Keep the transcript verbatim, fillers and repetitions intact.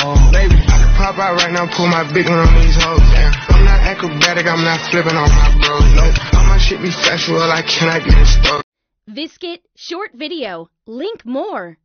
Oh, baby, I can pop out right now, pull my big one on these hoes. Damn, I'm not acrobatic, I'm not flipping on my bros. No, all my shit be factual, I cannot get it stuck. Visket short video. Link more.